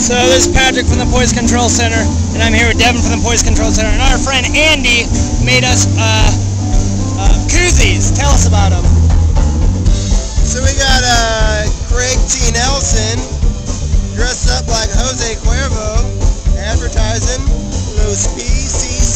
So this is Patrick from the Poison Control Center, and I'm here with Devin from the Poison Control Center, and our friend Andy made us cozies. Tell us about them. So we got Greg T. Nelson dressed up like Jose Cuervo, advertising Los PCC.